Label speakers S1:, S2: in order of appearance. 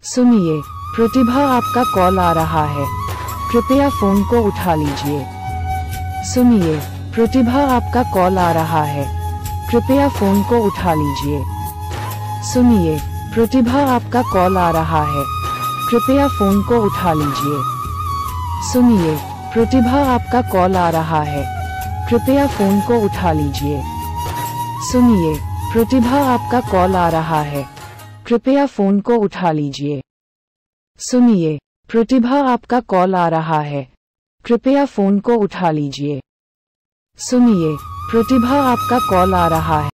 S1: सुनिए, प्रतिभा आपका कॉल आ रहा है, कृपया फोन को उठा लीजिए। सुनिए, प्रतिभा आपका कॉल आ रहा है, कृपया फोन को उठा लीजिए। सुनिए, प्रतिभा आपका कॉल आ रहा है, कृपया फोन को उठा लीजिए। सुनिए, प्रतिभा आपका कॉल आ रहा है, कृपया फोन को उठा लीजिए। सुनिए, प्रतिभा आपका कॉल आ रहा है, कृपया फोन को उठा लीजिए। सुनिए, प्रतिभा आपका कॉल आ रहा है, कृपया फोन को उठा लीजिए। सुनिए, प्रतिभा आपका कॉल आ रहा है।